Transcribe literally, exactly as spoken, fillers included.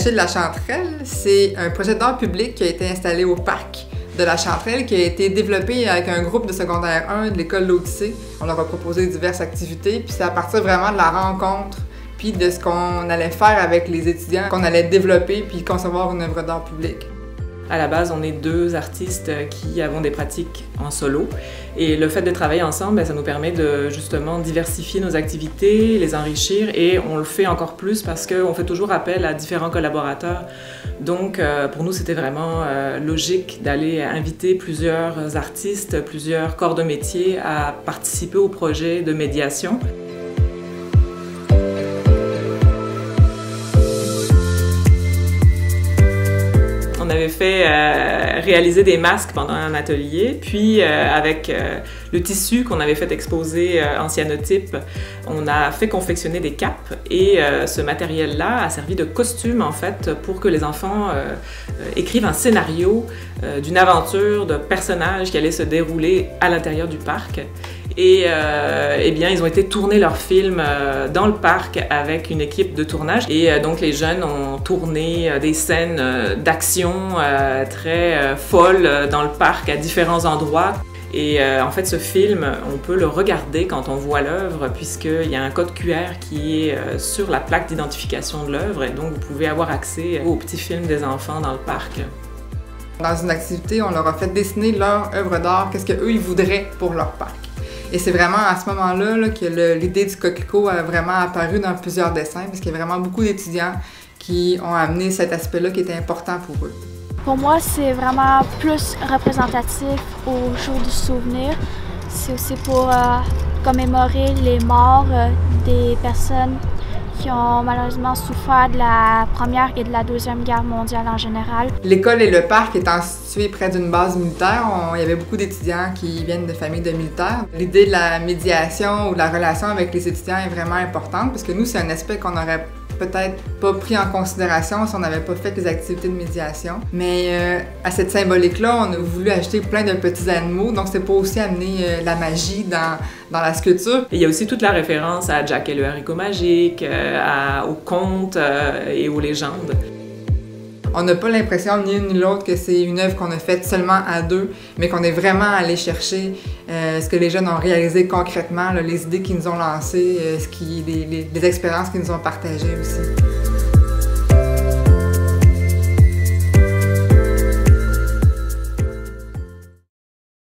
caché de la Chanterelle, c'est un projet d'art public qui a été installé au parc de la Chanterelle, qui a été développé avec un groupe de secondaire un de l'école L'Odyssée. On leur a proposé diverses activités, puis c'est à partir vraiment de la rencontre, puis de ce qu'on allait faire avec les étudiants, qu'on allait développer puis concevoir une œuvre d'art public. À la base, on est deux artistes qui avons des pratiques en solo. Et le fait de travailler ensemble, ça nous permet de justement diversifier nos activités, les enrichir, et on le fait encore plus parce qu'on fait toujours appel à différents collaborateurs. Donc pour nous, c'était vraiment logique d'aller inviter plusieurs artistes, plusieurs corps de métier à participer au projet de médiation. On avait fait euh, réaliser des masques pendant un atelier, puis euh, avec euh, le tissu qu'on avait fait exposer euh, en cyanotype, on a fait confectionner des capes et euh, ce matériel-là a servi de costume en fait pour que les enfants euh, euh, écrivent un scénario euh, d'une aventure de personnages qui allait se dérouler à l'intérieur du parc. Et euh, eh bien, ils ont été tourner leur film euh, dans le parc avec une équipe de tournage. Et euh, donc, les jeunes ont tourné euh, des scènes euh, d'action euh, très euh, folles euh, dans le parc à différents endroits. Et euh, en fait, ce film, on peut le regarder quand on voit l'œuvre, puisqu'il y a un code Q R qui est euh, sur la plaque d'identification de l'œuvre. Et donc, vous pouvez avoir accès au petit film des enfants dans le parc. Dans une activité, on leur a fait dessiner leur œuvre d'art, qu'est-ce qu'eux, ils voudraient pour leur parc. Et c'est vraiment à ce moment-là là, que l'idée du coquelicot a vraiment apparu dans plusieurs dessins, parce qu'il y a vraiment beaucoup d'étudiants qui ont amené cet aspect-là qui était important pour eux. Pour moi, c'est vraiment plus représentatif au jour du souvenir. C'est aussi pour euh, commémorer les morts euh, des personnes qui ont malheureusement souffert de la Première et de la Deuxième Guerre mondiale en général. L'école et le parc étant situés près d'une base militaire, on, il y avait beaucoup d'étudiants qui viennent de familles de militaires. L'idée de la médiation ou de la relation avec les étudiants est vraiment importante parce que nous, c'est un aspect qu'on aurait peut-être pas pris en considération si on n'avait pas fait les activités de médiation. Mais euh, à cette symbolique-là, on a voulu ajouter plein de petits animaux, donc c'est pour aussi amener euh, la magie dans, dans la sculpture. Et il y a aussi toute la référence à Jack et le haricot magique, euh, à, aux contes euh, et aux légendes. On n'a pas l'impression, ni l'une ni l'autre, que c'est une œuvre qu'on a faite seulement à deux, mais qu'on est vraiment allé chercher euh, ce que les jeunes ont réalisé concrètement, là, les idées qu'ils nous ont lancées, euh, ce qui, les, les, les expériences qu'ils nous ont partagées aussi.